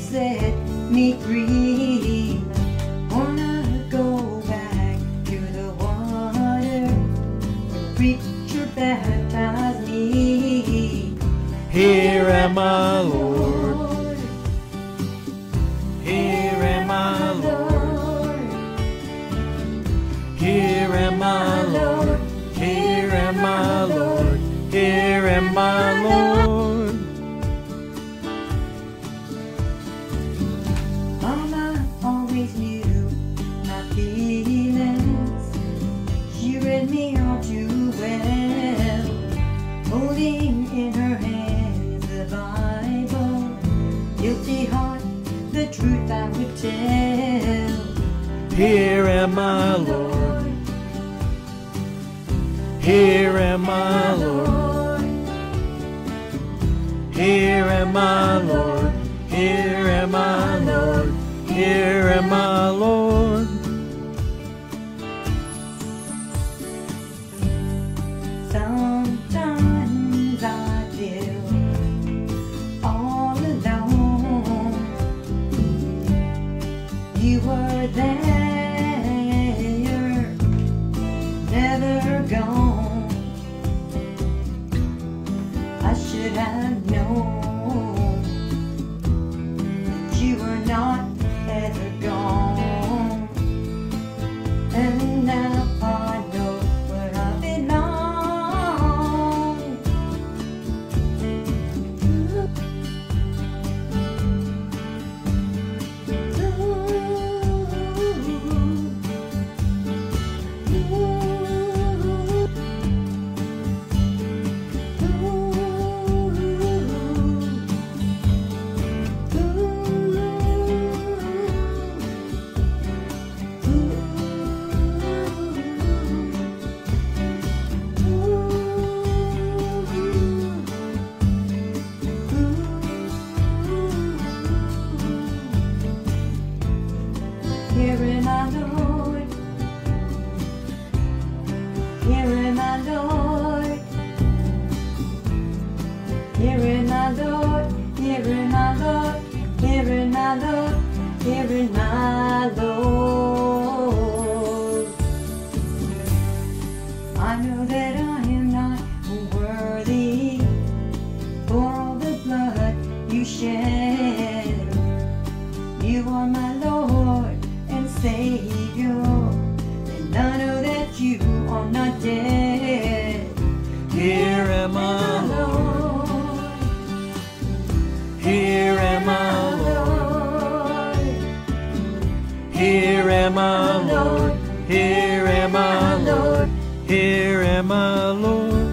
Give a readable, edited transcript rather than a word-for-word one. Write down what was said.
set me free. Wanna go back to the water, the preacher baptized me. Here am I, Lord. Here am I, Lord. Here am I, Lord. Here am I, Lord. Here am I, Lord. Mama always knew my feelings. She read me all too well, holding in her hands the Bible. Guilty heart, the truth I would tell. Here am I, Lord. Here am I, Lord. Here am I, Lord. Here am I, Lord. Here am I, Lord. Sometimes I feel all alone. You were there, never gone. I should have known that you were not ever gone. And now I know where I belong. Here am I, Lord. Here am I, Lord. Here am I, Lord. Here am I, Lord. Here am I, Lord. Here am I, Lord. I know that I am not worthy for all the blood you shed. You are my Lord and Savior, and I know that you are not dead. Here am I, Lord. Here am I, Lord. Here am I, Lord. Here am I, Lord. Here am I, Lord.